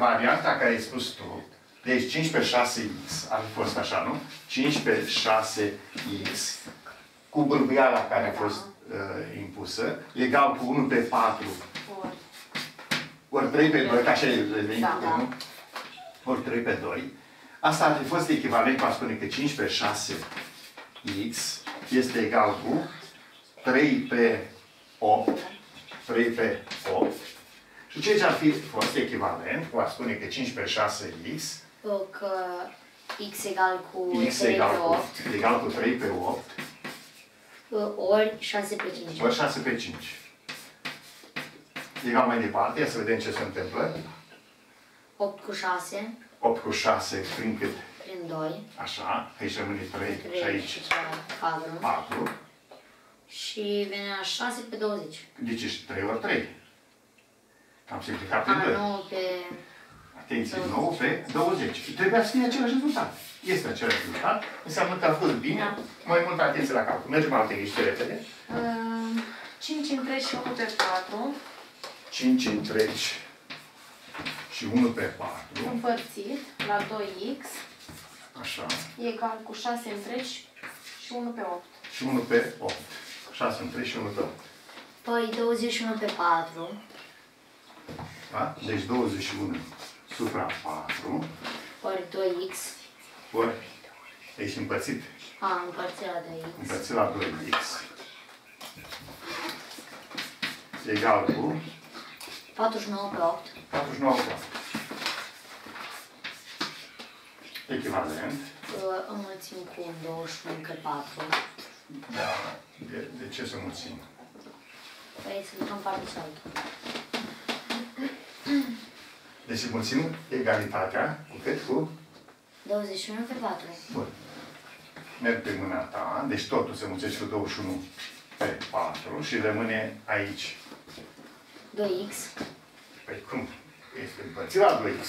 varianta care ai spus tu, deci 5 pe 6x, ar fi fost așa, nu? 5 pe 6x, cu bâlbâiala care a fost impusă, egal cu 1 pe 4, ori 3 pe 2, ca așa e venit, nu? Ori 3 pe 2. Asta ar fi fost echivalent cu a spune că 5 pe 6x este egal cu 3 pe 8, 3 pe 8. Și ce ar fi fost echivalent cu a spune că 5 pe 6x, că x egal cu x 3 pe 8, egal cu 3 pe 8, ori 6 pe 5. ori 6 pe 5. Egal mai departe, ia să vedem ce se întâmplă. 8 cu 6. 8 cu 6 prin cât? Prin 2. Așa, aici rămâne 3 și aici 4. 4. Și venea 6 pe 20. Deci ești 3 ori 3. Am simplificat prin 2. 9 pe... Atenție, 9 pe 20. Și trebuia să fie același rezultat. Este același rezultat. Înseamnă că a fost bine. Mai multă atenție la calcul. Mergem la alte ghiște repede. 5 întregi și 1 pe 4. 5 întregi și 1 pe 4. Împărțit la 2x. Așa. Egal cu 6 întregi și 1 pe 8. Și 1 pe 8. 6 întregi și 1 pe 8. Păi 21 pe 4. Da? Deci 21 supra 4. Ori 2x. Ori, ești împărțit. Împărțit la 2x. Împărțit la 2x. Egal cu 49 pe 8. 49 pe 8. Echivalent. Înmulțim cu 21 pe 4. Da. De ce să mulțim? Păi să ducăm partea cealaltă. Deci mulțim egalitatea cu cât? Cu 21 pe 4. bun. Merg pe mâna ta. Deci totul se mulțește cu 21 pe 4 și rămâne aici. 2x. Păi cum? Este împărțit la 2x.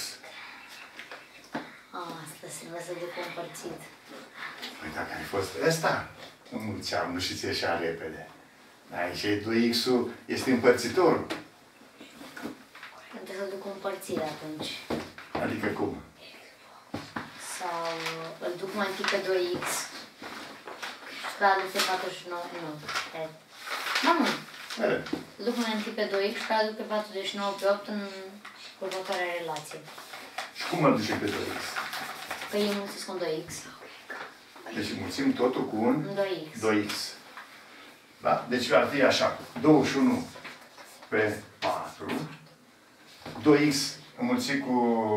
Asta se vă să duc împărțit. Păi dacă ar fi fost ăsta, înmulțeam, nu știți așa repede. Aici e 2x-ul, este împărțitorul. Trebuie să duc împărțire atunci. Adică cum? Sau îl duc mai întâi pe 2x. Scadul pe 49. Nu. Da, mă. Îl duc mai întâi pe 2x, scadul pe 49 pe 8 în următoarea relație. Și cum îl duce pe 2x? Păi îi mulțesc cu un 2x. Deci mulțim totul cu un 2x. 2x. Da? Deci ar fi așa. 21 pe 4. 2x înmulțit cu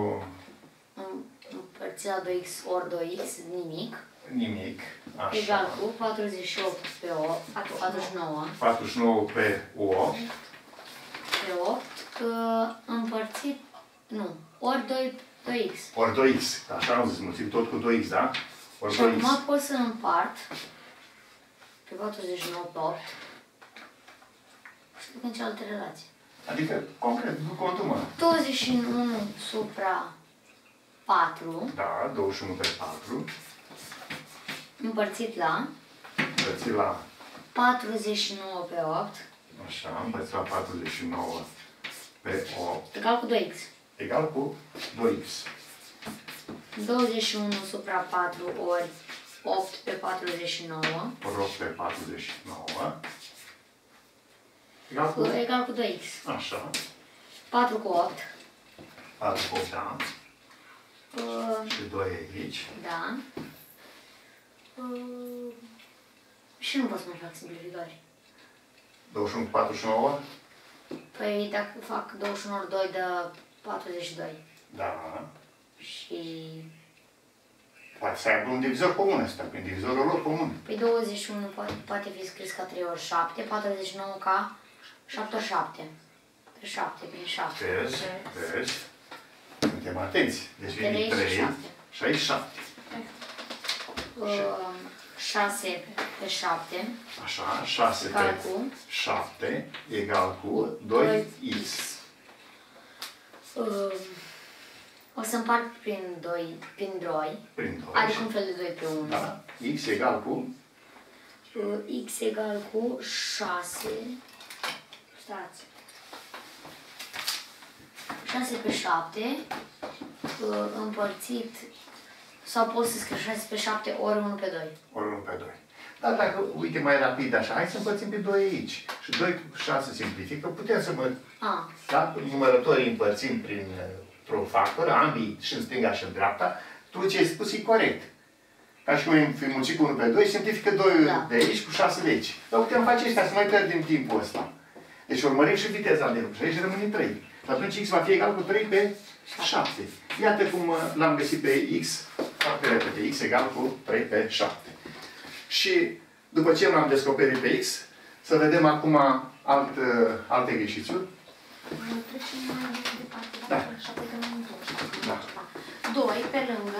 Împărțit la 2x ori 2x, nimic. nimic. Așa. Egal cu 48 pe 8, 49. 49 pe 8. Pe 8, împărțit, nu, ori 2x. Ori 2x. Așa am zis, mulțim tot cu 2x, da? Ori Și 2x. acum pot să împart pe 49 pe 8 și duc în cealaltă relație. Adică, concret, nu contul mă. 21 supra 4 Da, 21 pe 4. împărțit la Împărțit la, 49 pe 8 așa, împărțit la 49 pe 8. egal cu 2x. Egal cu 2x. 21 supra 4 ori 8 pe 49 Ori 8 pe 49. Egal cu, egal cu 2x. așa, 4 cu 8. 4 cu 8, da. Uh, Și 2 aici. Da. Și nu pot să mai fac simplificări. 21 cu 49. Păi dacă fac 21 ori 2 dă 42. Da. Și... Poate să aibă un divizor comun ăsta, prin divizorul lor comun. Păi 21 poate fi scris ca 3 ori 7, 49 ca 7 ori 7. 7 prin 7. Vezi? Suntem atenți. Deci vine 3 și aici 7. 6 pe 7. Așa, 6 Egal pe cu 7 egal cu 2x. O să împart prin 2, Prin 2. adică un fel de 2 pe 1. Da. X egal cu? X egal cu 6. Stați. 6 pe 7 împărțit, sau pot să scriu 6 pe 7 ori 1 pe 2. Ori 1 pe 2. Dar dacă, uite, mai rapid așa, hai să împărțim pe 2 aici. Și 2 cu 6 simplifică, putem să da? Numărătorii împărțim printr-un factor, ambii și în stânga și în dreapta, tu ce ai spus e corect. Ca și cum ai fi mulțit cu 1 pe 2, simplifică 2 de aici cu 6 de aici. Dar putem face asta, să mai pierdem timpul ăsta. Deci urmărim și viteza de lucru. Și aici rămâne 3. Și atunci x va fi egal cu 3 pe 7. Iată cum l-am găsit pe x, foarte repede. X egal cu 3 pe 7. Și după ce l-am descoperit pe x, să vedem acum alte exercițiuri. Trecem mai departe. Da. 7 că nu întâmplă. Da. 2 pe lângă.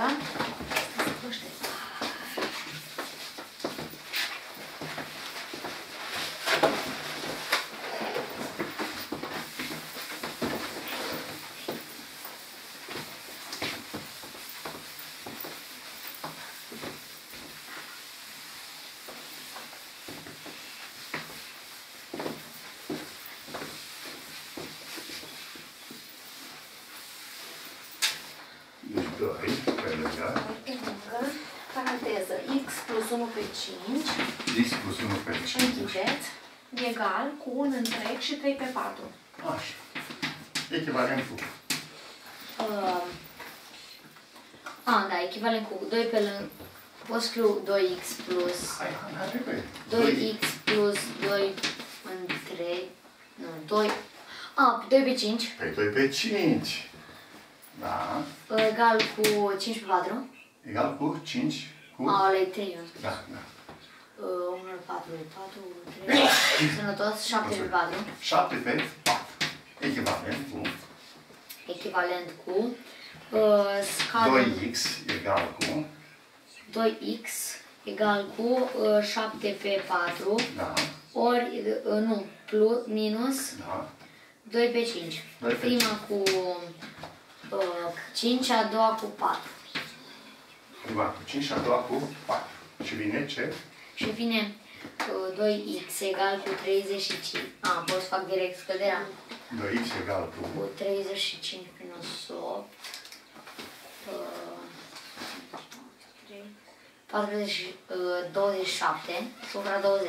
Deci 2 pe lângă. Paranteză. X plus 1 pe 5. X plus 1 pe 5. Închideți. Egal cu 1 întreg și 3 pe 4. Așa. Echivalent cu. Da, echivalent cu 2 pe lângă. Pot scriu 2x plus. Hai, repede. 2x plus 2 întreg. Nu, 2. 2 pe 5. Pe 2 pe 5. Da. Egal cu 5 pe 4. Egal cu 5 cu... Ăla e 3. Da, da. 1 pe 4 pe 4, 3. Sănătos, 7 pe 4. 7 pe 4. Echivalent cu... Echivalent cu... Scară 2x egal cu... 2x egal cu 7 pe 4. Da. Ori, nu, plus, minus Da. 2 pe 5. 2 pe Prima cu 5, a doua cu 4. Prima cu 5 și a doua cu 4. Și vine ce? Și vine 2x egal cu 35. Pot să fac direct scăderea. 2x egal Cu 35 minus 8. 27 supra 20.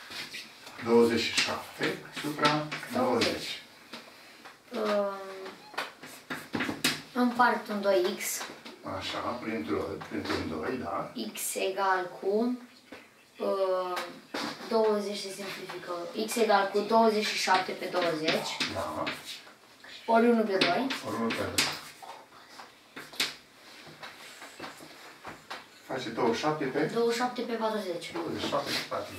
27 supra 20. Împart un 2x. Așa, printr-un 2, da. X egal cu 20 se simplifică. X egal cu 27 pe 20. Da. Ori 1 pe 2. Ori 1 pe 2. Face 27 pe... 27 pe 40. 27 pe 40.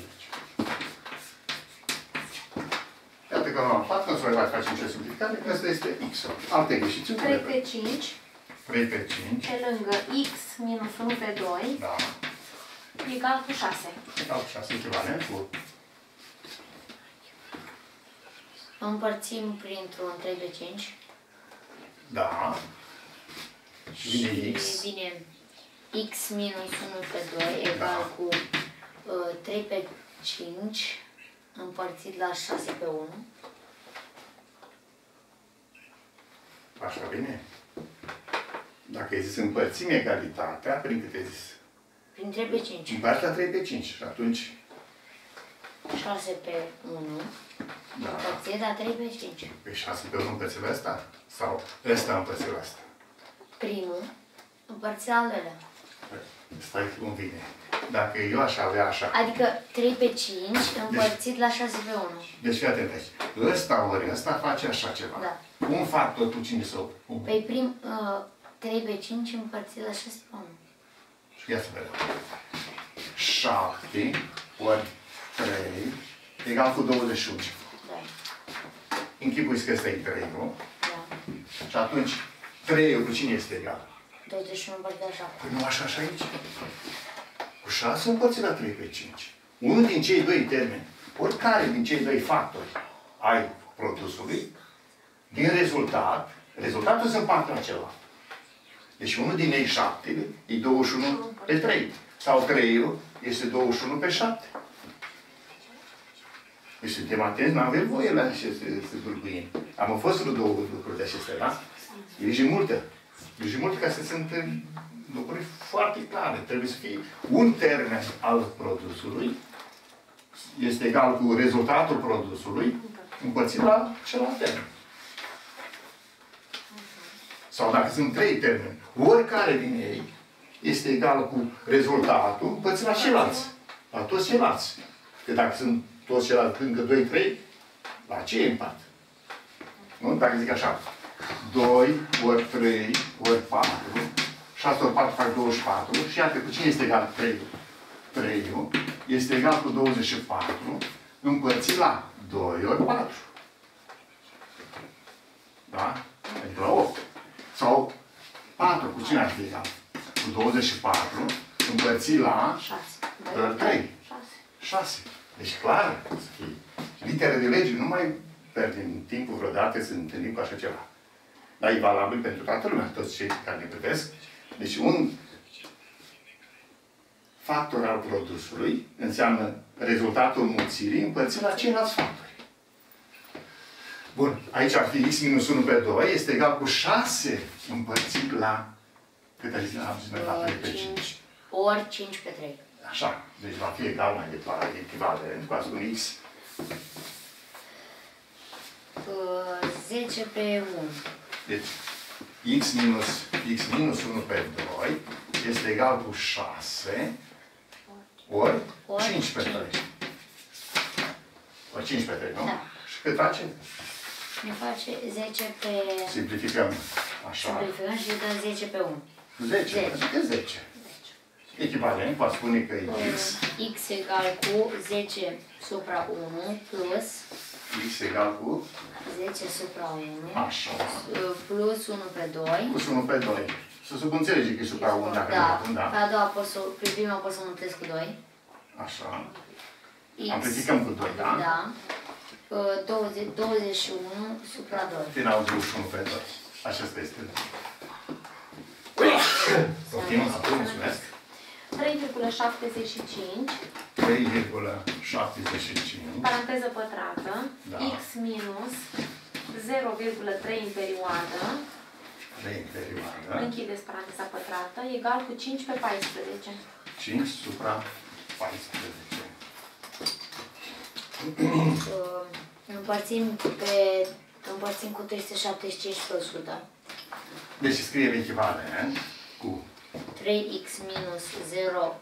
Iată că nu am fapt, nu se mai face nicio simplificare, că asta este x-ul. Alte greșiți. 3 pe 5. 3 pe 5. Pe lângă x minus 1 pe 2. Da. Egal cu 6. Egal cu 6, echivalent cu... Împărțim printr-un 3 pe 5. Da. Și vine x. Vine x minus 1 pe 2 egal cu 3 pe 5 împărțit la 6 pe 1. Așa bine? Dacă ai zis împărțim egalitatea, prin cât ai zis? Prin 3 pe 5. Împarți la 3 pe 5 și atunci... 6 pe 1 Da. împărțit la 3 pe 5. Pe 6 pe 1 împărțit la asta? Sau ăsta împărțit la asta? Primul împărțit la al doilea. Stai cum vine. Dacă eu aș avea așa... Adică 3 pe 5 împărțit la 6 pe 1. Deci fii atent aici. Ăsta ori ăsta face așa ceva. Da. Un factor tu cine să o... Păi 3 pe 5 împărțit la 6 pe 1. Și ia să vedem. 7 ori 3 egal cu 21. Da. Închipuiți că ăsta e 3, nu? Da. Și atunci 3 cu cine este egal? 21 împărțit la 7. Păi nu așa aici? Cu 6 împărțit la 3 pe 5. Unul din cei doi termeni, oricare din cei doi factori ai produsului, din rezultatul se împarte la celălalt. Deci unul din ei 7 e 21 pe 3. Sau 3 este 21 pe 7. Deci suntem atenți, nu avem voie la aceste bâlbâini. Am fost două lucruri de acestea, da? E jumultă. E jumultă ca să sunt lucruri foarte clare. Trebuie să fie un termen al produsului este egal cu rezultatul produsului împărțit la celălalt termen. Sau dacă sunt 3 termeni, oricare din ei este egal cu rezultatul împărțit la ceilalți. La toți ceilalți. Că dacă sunt toți ceilalți încă 2-3, la ce e împart? Nu? Dacă zic așa, 2 ori 3 ori 4, 6 ori 4 fac 24 și iată cu cine este egal 3? 3 este egal cu 24 împărțit la 2 ori 4. Da? Adică la 8. Sau 4 cu cine ar fi egal? Cu 24 împărțit la 3. 6. Deci clar să fie. Litere de lege nu mai pierdem timpul vreodată să ne întâlnim cu așa ceva. Dar e valabil pentru toată lumea, toți cei care ne privesc. Deci un factor al produsului înseamnă rezultatul mulțirii împărțit la ceilalți factori. Bun, aici ar fi x minus 1 pe 2 este egal cu 6 împărțit la cât ai zis la 3 pe 5? Ori 5 pe 3. Așa, deci va fi egal mai departe, echivalent, cu asta un x. 10 pe 1. Deci, x minus 1 pe 2 este egal cu 6 ori 5 pe 3. Ori 5 pe 3, nu? Da. Și cât face? Ne face 10 pe... Simplificăm așa. Simplificăm și dăm 10 pe 1. 10. Adică 10. Echivalent, va spune că e x. X egal cu 10 supra 1 plus... X egal cu 10 supra 1. Așa. Plus 1 pe 2. Plus 1 pe 2. Să subînțelege că e supra 1 dacă nu. Da. Pe a doua pot să, pe prima pot să mulțesc cu 2. Așa. X. Amplificăm cu 2, da? Da. 21 supra 2. Final 21 pe 2. Acesta este. Continuăm acum, mulțumesc. 3,75 3,75 paranteză pătrată, Da. x minus 0,3 în perioadă, 3 în perioadă, închideți paranteza pătrată, egal cu 5 pe 14. 5 supra 14. Împărțim cu 375 pe 100. Deci scriem echivalent cu 3x minus 0.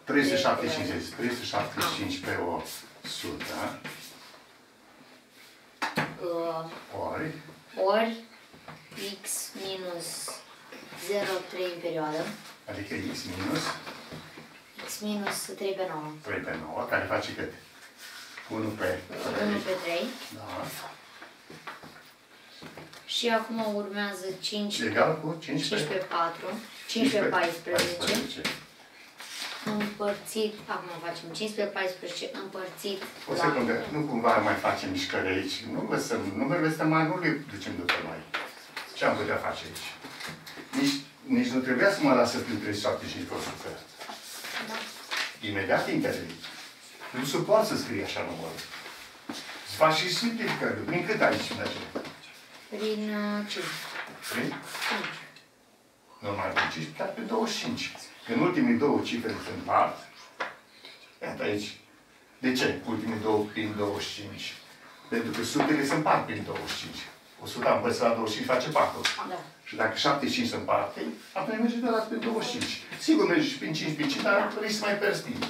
375 pe 100 ori x minus 0,3 în perioadă. adică x minus X minus 3 pe 9. 3 pe 9, care face cât? 1 pe 3. 1 pe 3. Da. Și acum urmează 5 Egal cu 5 pe 4. 5 pe 14. Împărțit, acum facem 5 pe 14 împărțit O secundă, nu cumva mai facem mișcări aici. Nu lăsăm numerele astea mai, nu le ducem după noi. Ce am putea face aici? Nici nu trebuia să mă lasă prin 375 pe 100. Da. Imediat intervii. Nu se poate să scrie așa numărul. Să faci și simplificări. Prin cât aici merge? Prin 5. Prin? 5. Nu mai prin 5, chiar pe 25. Când ultimii două cifre se împart, iată aici. De ce ultimii două prin 25? Pentru că sutele se împart prin 25. 100 împărțit la 25 face 4. Da. Și dacă 75 se împarte, atunci merge de la prin 25. Sigur merge și prin 5, prin 5, dar risc să mai pierzi timp.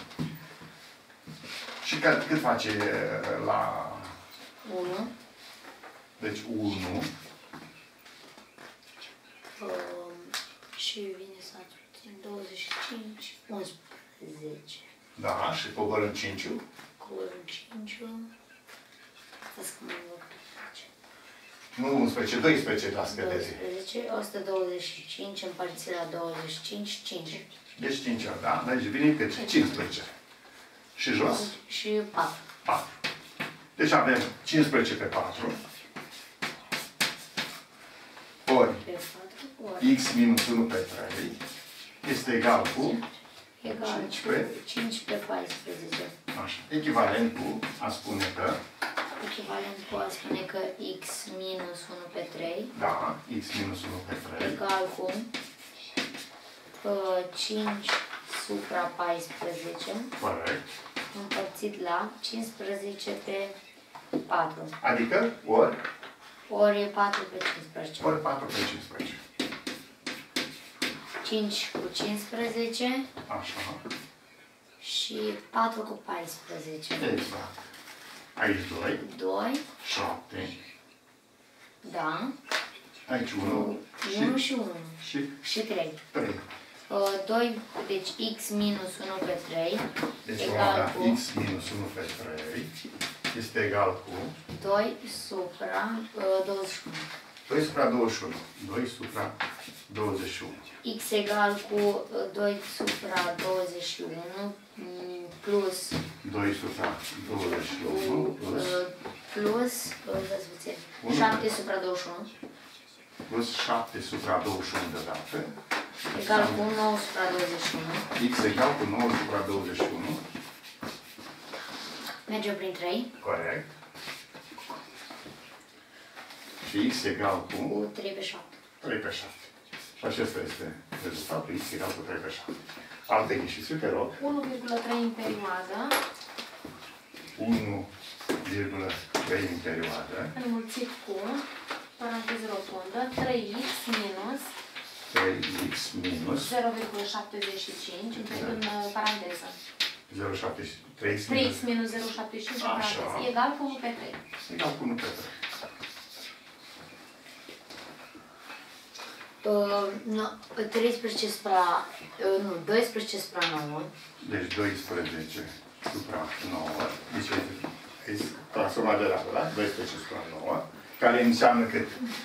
Și cât face la... 1. Deci 1. Și vine să aducem 25, 11. Da, și coborâm 5. Coborâm 5. Stați că mă vor face. Nu 11, 12 la scădere. 12, 125 împărțit la 25, 5. Deci 5 ori, da? Deci vine cât? 15. Și jos? Și 4. 4. Deci avem 15 pe 4. Ori Pe 4 ori. x minus 1 pe 3 este egal cu Egal 5 pe 5 pe 14. Așa. Echivalent cu a spune că echivalentul a spune că x minus 1 pe 3 Da, x minus 1 pe 3. egal cu 5 supra 14 Corect. împărțit la 15 pe 4. Adică Ori 4 pe 15. ori 4 pe 15. 5 cu 15 Așa. și 4 cu 14. Exact. Aici 2. 2, 7. da, Aici 1. 1 și 1 Și și 3. 3. 2, deci x minus 1 pe 3 Deci vom egal avea cu x minus 1 pe 3 este egal cu 2 supra 21. 2 supra 21. 2 supra 21. X egal cu 2 supra 21 plus 2 supra 21 plus, stați puțin, 1 7 supra 21 plus 7 supra 21 deodată. egal cu 9 supra 21. X egal cu 9 supra 21. Merge prin 3 Corect. Și X egal cu cu 3 pe 7. 3 pe 7. Și acesta este rezultatul. X egal cu 3 pe 7. Alte ghișițuri, te rog. 1,3 în perioadă, 1,3 în perioadă. înmulțit cu, paranteză rotundă, 3x minus 3x minus 0,75 în paranteză. 0,7, 3x 3x minus 0,75 în Așa. paranteză. Egal cu 1 pe 3. egal cu 1 pe 3. Nu, 13 spra, nu, 12 spra 9. Deci 12 supra 9. Deci este transformat de la 12 supra 9. Care înseamnă cât?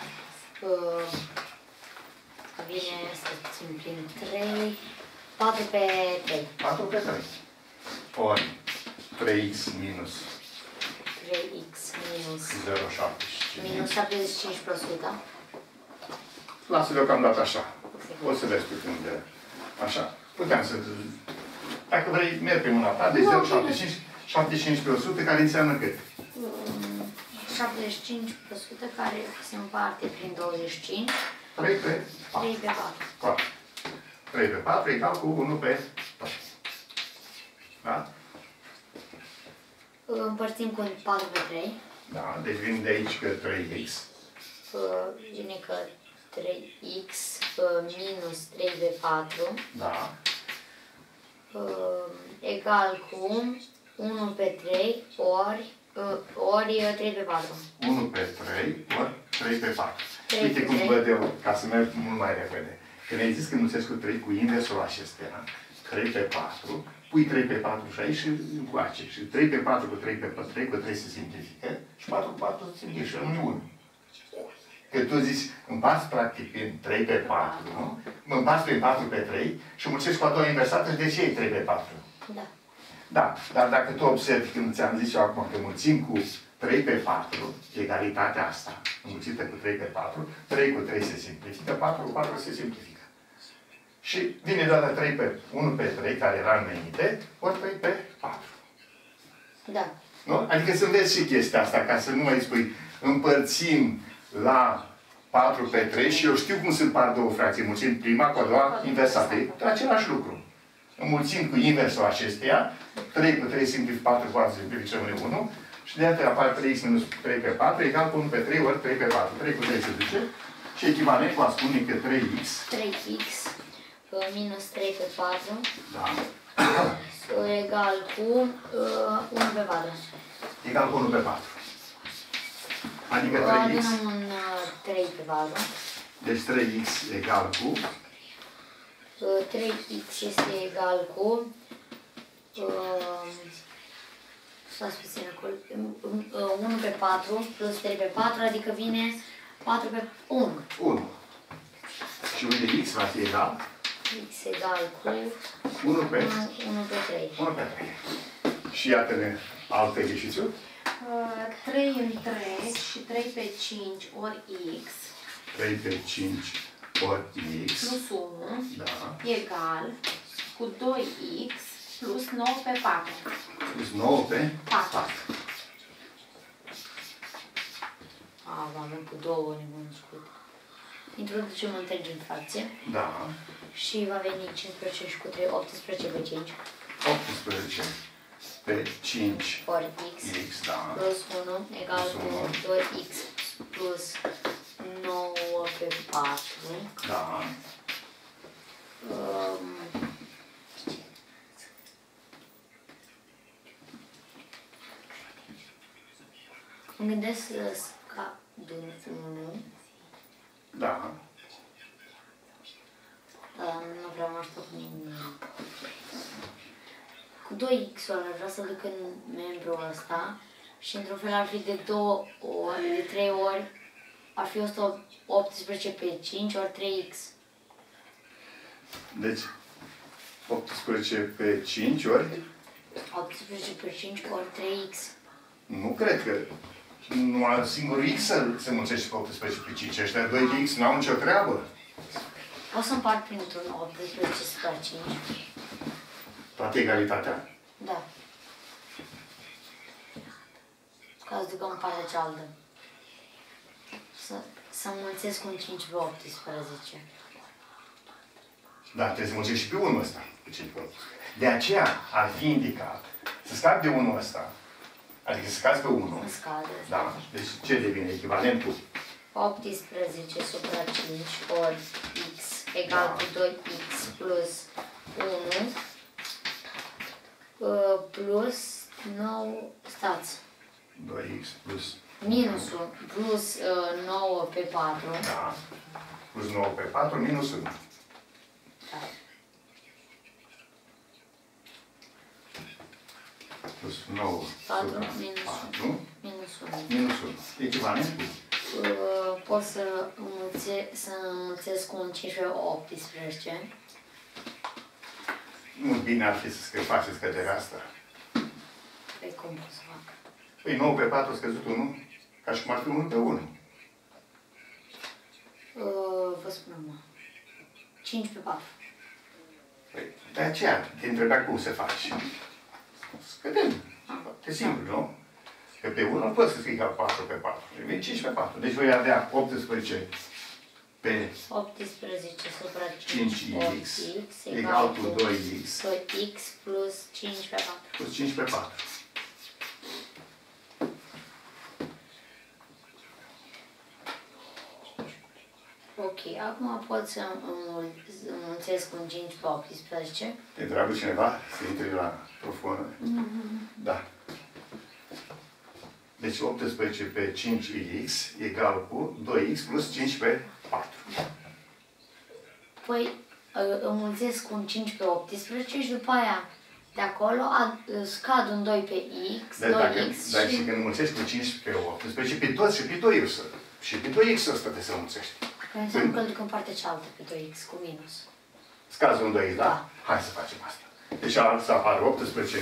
Vine, să țin prin 3, 4 pe 3. 4 pe 3. Ori 3x minus 3x minus 0,75. minus 75%. Lasă deocamdată așa. O să vezi pe când. Așa. Puteam să... Dacă vrei, merg pe mâna ta. Deci 0,75, 75 pe 100, care înseamnă cât? 75% care se împarte prin 25. 3 pe 4. 3 pe 4. 4. 3 pe 4 egal cu 1 pe 4. Da? Împărțim cu 4 pe 3. Da. Deci vin de aici că 3x. Vine că 3x minus 3 pe 4 Da. egal cu 1 pe 3 ori 3 pe 4. 1 pe 3 ori 3 pe 4. 3 Uite pe cum 3. văd eu, ca să merg mult mai repede. Când ai zis că înmulțesc cu 3 cu inversul acestea, 3 pe 4, pui 3 pe 4 și aici și încoace. Și 3 pe 4 cu 3 pe 4, 3 cu 3 se simplifică și 4 cu 4 se simplifică și rămâne 1. Că tu zici, împarți practic prin 3 pe 4, nu? Mă împarți prin 4 pe 3 și mulțești cu a doua inversată și de ce e 3 pe 4? Da. Da, dar dacă tu observi, când ți-am zis eu acum că mulțim cu 3 pe 4, egalitatea asta, înmulțită cu 3 pe 4, 3 cu 3 se simplifică, 4 cu 4 se simplifică. Și vine doar 3 pe 1 pe 3, care era înainte, ori 3 pe 4. Da. Nu? Adică să înveți și chestia asta, ca să nu mai spui, împărțim la 4 pe 3 și eu știu cum se împart două fracții. Mulțim prima cu a doua inversată. E același lucru. Înmulțim cu inversul acesteia, 3 cu 3 simplific, 4 cu 4 simplific, rămâne 1. Și de aceea apare 3x minus 3 pe 4 egal cu 1 pe 3 ori 3 pe 4. 3 cu 3 se duce. Și echivalent va spune că 3x. 3x minus 3 pe 4 Da. egal cu 1 pe 4. Egal cu 1 pe 4. Adică 3x. Adunăm un 3 pe 4. Deci 3x egal cu 3x este egal cu stați puțin acolo, 1 pe 4 plus 3 pe 4, adică vine 4 pe 1. 1. Și unde x va fi egal? X egal cu 1 pe 1 pe 3. 1 pe 3. Și iată-ne alte ieșițuri. 3 întreg și 3 pe 5 ori x 3 pe 5 ori x. plus 1 Da. egal cu 2x plus 9 pe 4. Plus 9 pe 4. 4. avem cu 2 necunoscute. Introducem întregi în fracție. Da. Și va veni 15 și cu 3, 18 pe 5. 18 pe 5 ori x, da. plus 1 egal cu 2x plus 9 pe 4. Da. Îmi gândesc să scap din 1. Da. Nu vreau să aștept nimic. Cu 2x-uri vreau să duc în membrul ăsta și într-un fel ar fi de 2 ori, de 3 ori, ar fi 118 pe 5 ori 3x. Deci 18 pe 5 ori? 18 pe 5 ori 3x. Nu cred că numai singurul x se mulțește pe 18 pe 5. Ăștia 2 de x n-au nicio treabă. O să împart printr-un 18 supra 5. Toată egalitatea? Da. Ca să ducăm partea cealaltă. Să înmulțesc un 5 pe 18. Da, trebuie să mulțești și pe 1 ăsta. Pe 5 pe 18. De aceea ar fi indicat să scapi de 1 ăsta. Adică să scazi pe 1. În scadă. Da. Deci ce devine echivalentul? 18 supra 5 ori x egal cu 2x plus 1 plus 9, stați, 2x plus... minusul plus 9 pe 4. Da. Plus 9 pe 4 minus 1. Da. Plus 9 4 supra minus 4 minus 1. minus 1. Echivalentul? Pot să înmulțesc cu un 5 pe 18. Nu, bine ar fi să faceți scăderea asta. Păi cum pot să fac? Păi 9 pe 4 a scăzut 1, ca și cum ar fi 1 pe 1. Vă spun acum. 5 pe 4. Păi, de aceea te întrebea cum se face. Scădem. Foarte simplu, nu? Că pe 1 poți să scrii ca 4 pe 4. Devine 5 pe 4. Deci voi avea 18 pe 18 supra 5 5x x egal cu 2x 2x plus 5 pe 4. plus 5 pe 4. Ok, acum pot să înmulțesc un 5 pe 18. Te întreabă cineva să intri la profundă? Da. Deci 18 pe 5x egal cu 2x plus 5 pe 4. Păi înmulțesc un 5 pe 18 și după aia de acolo scad un 2 pe x, Dar 2x dacă, și... și când înmulțești cu 5 pe 18, pe toți și pe 2x. Și pe 2x ăsta trebuie să înmulțești. Că înseamnă că îl duc în partea cealaltă pe 2x cu minus. Scazi un 2x, da? Da. Hai să facem asta. Deci să apară 18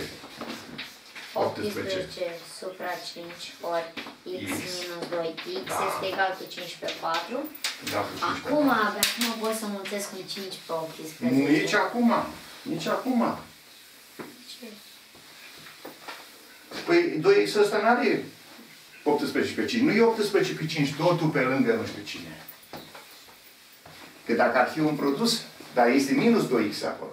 supra 5 ori x minus 2x Da. este egal cu 5 pe 4. da, cu 5 pe Acum, 4. acum pot să mulțesc cu 5 pe 18. Nu, nici acum. Nici acum. Ce? Păi 2x ăsta n-are 18 pe 5. Nu e 18 pe 5, totul pe lângă nu știu cine. Că dacă ar fi un produs, dar este minus 2x acolo.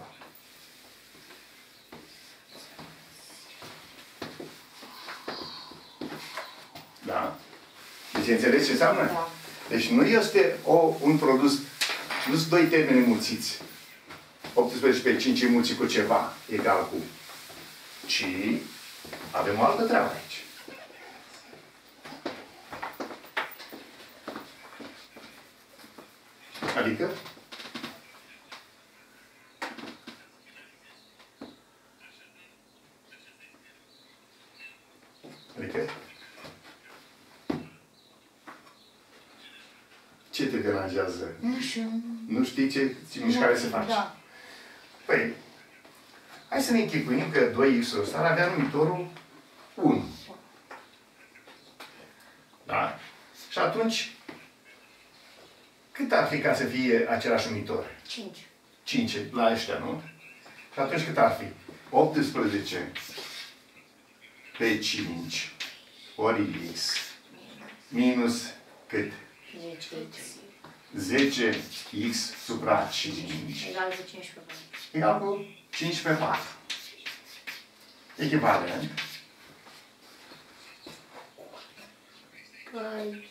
Da? Deci înțelegeți ce înseamnă? Da. Deci nu este un produs, nu sunt doi termeni mulțiți. 18 pe 5 mulțit cu ceva egal cu. Ci avem o altă treabă aici. Adică? Adică? Ce te deranjează? Nu știu. Nu știi ce mișcare se face? Da. Păi, hai să ne închipuim că 2x-ul ăsta ar avea numitorul 1. Da? Și atunci, cât ar fi ca să fie același numitor? 5. 5 la ăștia, nu? Și atunci cât ar fi? 18 pe 5 ori x minus cât? 10x. 10x supra 5 Egal cu 15 pe 4. egal cu 5 pe 4. Echivalent. Păi,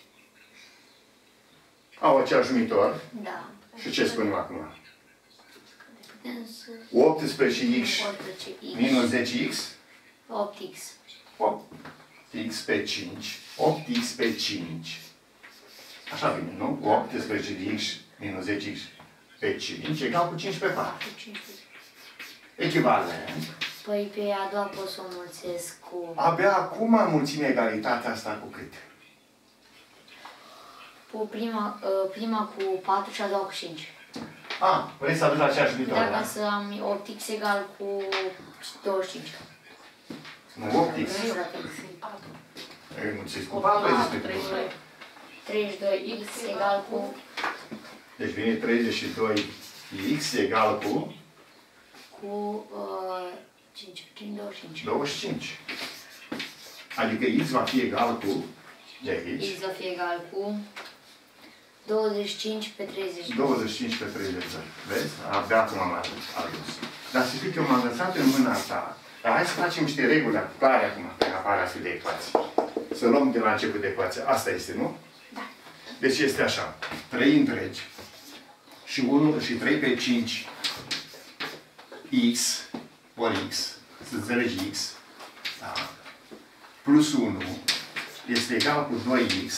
Au același numitor. da. Și ce spunem acum? Putem să... 18x 18x. minus 10x. 8x. 8x pe 5. 8x pe 5. Așa vine, nu? 18x minus 10x pe 5 egal cu 5 pe 4. Cu 15. Echivalent. Păi pe a doua pot să o mulțesc cu... Abia acum înmulțim egalitatea asta cu cât? Cu prima cu 4 și a doua cu 5. A, vrei să aduci aceeași numitor, Dacă da? să am 8x egal cu 25. Nu, 8x. Înmulțiți cu 4, ai zis pe 32x egal cu... Deci vine 32x egal cu Cu 5 prin 25. 25. Adică x va fi egal cu, de aici, X va fi egal cu 25 pe 32. 25 pe 32. Vezi? Abia acum am adus. Dar să știi că eu m-am lăsat în mâna ta. Dar hai să facem niște reguli clare acum, pe apare astfel de ecuații. Să luăm de la început de ecuație. Asta este, nu? Da. Deci este așa. 3 întregi și 1 și 3 pe 5 x ori x, să înțelegi x, da? Plus 1 este egal cu 2x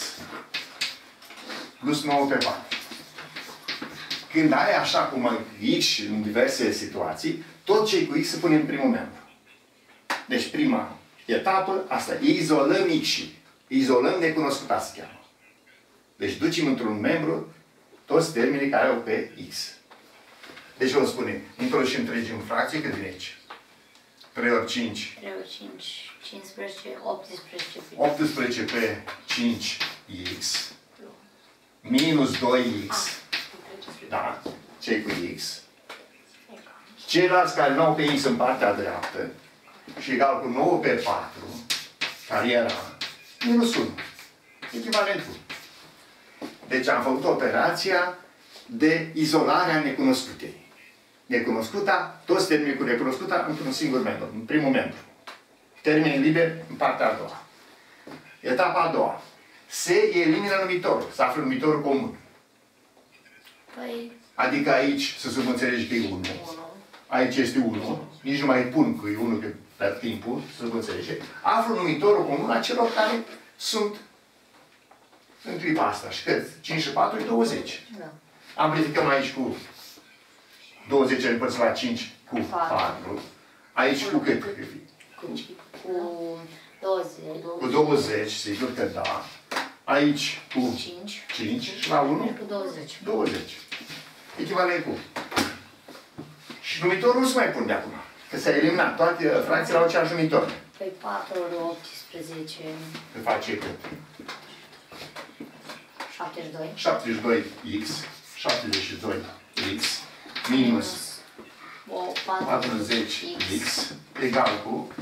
plus 9 pe 4. Când ai așa cum ai x în diverse situații, tot ce e cu x se pune în primul membru. Deci prima etapă, asta, izolăm x-ii. Izolăm necunoscuta se cheamă. Deci ducem într-un membru toți termenii care au pe x. Deci o spune, introducem întregi în fracție, cât vine aici? 3 ori 5. 3 ori 5, 15, 18. 18 pe 5x minus 2x. Da, ce cu x? Ceilalți care nu au pe x în partea dreaptă și egal cu 9 pe 4, care era minus 1. Echivalentul. Deci am făcut operația de izolare a necunoscutei. Necunoscuta, toți termenii cu necunoscuta într-un singur membru, în primul membru. Termeni liberi în partea a doua. Etapa a doua. Se elimină numitorul, se află numitorul comun. Păi, Adică aici, să subînțelegi că e 1. Aici este 1. Nici nu mai pun că e 1 pe timpul, să subînțelege. Află numitorul comun a celor care sunt în clipa asta. Și cât? 5 și 4 e 20. da. Amplificăm aici cu 20 împărțit la 5 cu 4. Aici cu cât? Cu 20. Cu 20, sigur că da. Aici cu 5. 5 și la 1 Cu 20. 20. Echivalent cu. Și numitorul nu se mai pune de acum. Că s-a eliminat. Toate fracțiile au același numitor. Păi 4 ori 18. Se face cât? 72. 72x. 72x minus 40x egal cu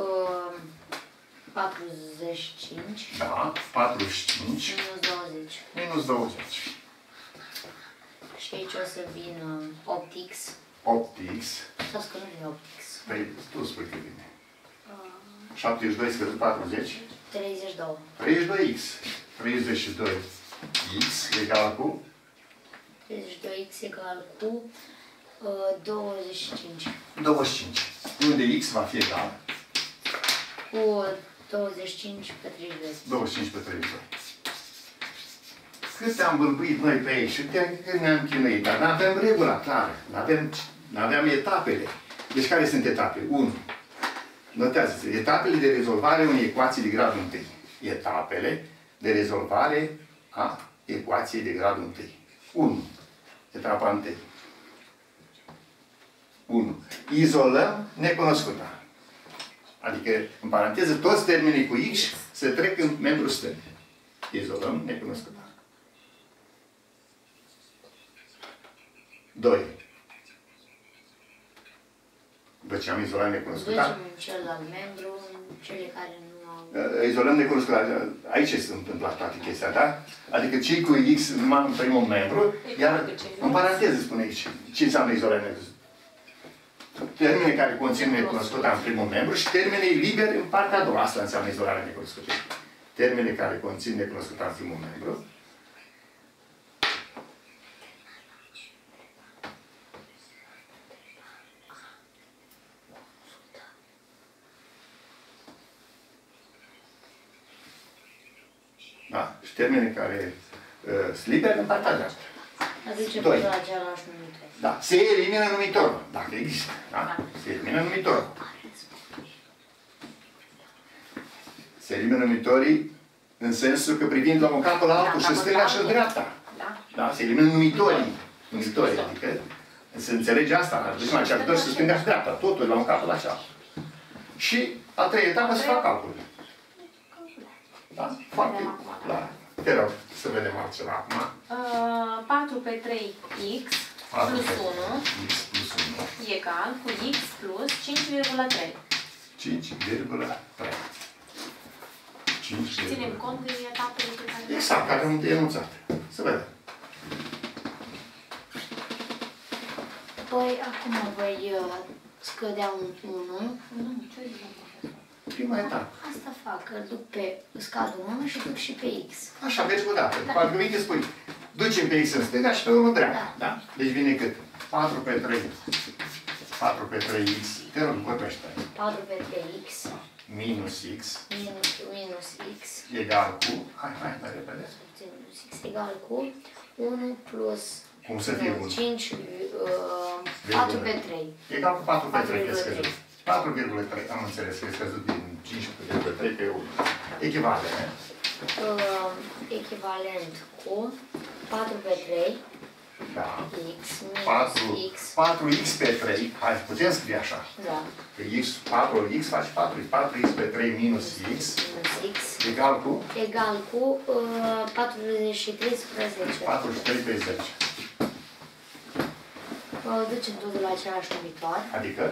45. da, 45 Minus 20. minus 20. Și aici o să vină 8x. 8x. Sau că nu vine 8x. Păi, tu spui că vine. 72 scăzut 40. 32. 32x. 32x egal cu 32x egal cu 25. 25. Unde x va fi egal? Cu 25 pe 32. 25 pe 32. Cât am bâlbuit noi pe aici și cât ne-am chinuit, dar nu avem regula clară, nu aveam etapele. Deci care sunt etapele? 1. Notează-se. Etapele de rezolvare a unei ecuații de gradul 1. Etapele de rezolvare a ecuației de gradul 1. 1. Etapa 1. 1. Izolăm necunoscuta. Adică, în paranteză, toți termenii cu x se trec în membru stâng. Izolăm necunoscuta. 2. După ce am izolat necunoscuta, Ducem în celălalt membru, cele care nu Izolăm necunoscută. Aici se întâmplă toate chestia, da? Adică cei cu X numai în primul membru, iar în paranteză spune aici. Ce înseamnă izolare necunoscută? Termene care conțin necunoscuta în primul membru și termene libere în partea a doua. Asta înseamnă izolarea necunoscută. Termene care conțin necunoscuta în primul membru. Da? Și termene care sunt libere în partea dreaptă. Aduce pe la același numitor. Da. Se elimină numitorul, dacă există. Da? Se elimină numitorul. Se elimină numitorii în sensul că privind la un capul la altul și stânga și dreapta. Da? Se elimină numitorii. Numitorii, adică se înțelege asta. Deci mai cea și stânga și dreapta. Totul la un capul la cealaltă. Și a treia etapă se fac calculele. Da? Foarte clar. Te rog, să vedem altceva acum. 4 pe 3 x plus 1 X plus 1 egal cu x plus 5,3. 5,3. Ținem cont de etapele pe care... Exact, care nu te enunțat. Să vedem. Păi, acum voi scădea un 1. Nu, ce Prima etapă. Asta fac, că duc pe scad 1 și duc și pe X. Așa, vezi o dată. Cu alte cuvinte spui, ducem pe X în stânga și pe 1 în dreapta. Da? Deci vine cât? 4 pe 3. 4 pe 3x. Te rog, vorbește. 4 pe 3x Minus x minus x egal cu... Hai, mai repede. minus x egal cu 1 plus Cum să fie 1? 5, 4 pe 3. Egal cu 4 pe 3 e scăzut. 4,3. Am înțeles că e scăzut din 5,3 pe 1. Echivalent. Echivalent cu 4 pe 3 Da. x minus x. 4x pe 3. Hai, putem scrie așa. Da. Că x, 4x face 4. 4x pe 3 minus x. Minus x. Egal cu? Egal cu 43 spre 10. 43 pe 10. Ducem totul la același numitor. Adică?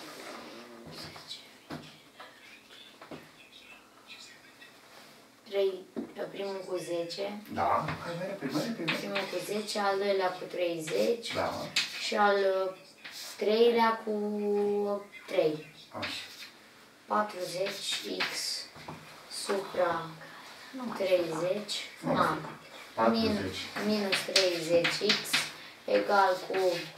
Primul cu 10. Da. Hai, mai repede. Primul cu 10, al doilea cu 30. Da. Și al treilea cu 3. Așa. 40x supra 30. 40. Minus 30x egal cu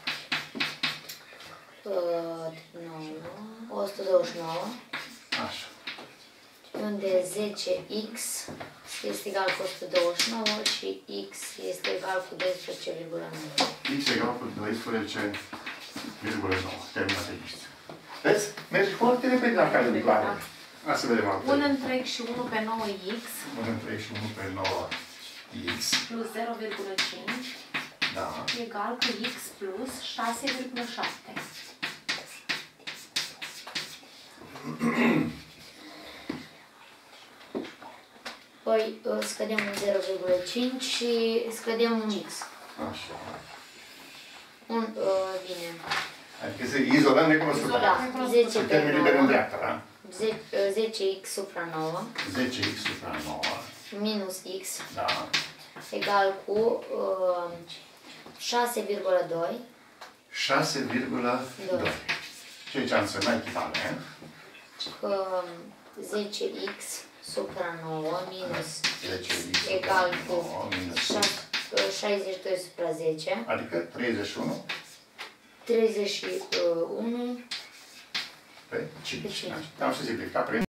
129. Așa. Unde 10x este egal cu 129 și x este egal cu 12,9. X egal cu 12,9. Terminat aici. Vezi? Mergi foarte repede la calculare. Hai să vedem altfel. 1 întreg și 1 pe 9x 1 întreg și 1 pe 9x. plus 0,5 Da. egal cu x plus 6,7. Păi scădem un 0,5 și scădem un x. Așa. Bine. Adică să izolăm necunoscută. Da, 10 pe Termenii liber în 9. dreapta, da? 10x supra 9 10x supra 9. minus x Da. egal cu 6,2. 6,2. Ce înseamnă echivalent? 10x supra 9 minus 10x egal supra cu 9 minus 62 supra 10. adică 31 31 pe 5. Pe 5. Am să simplificat prin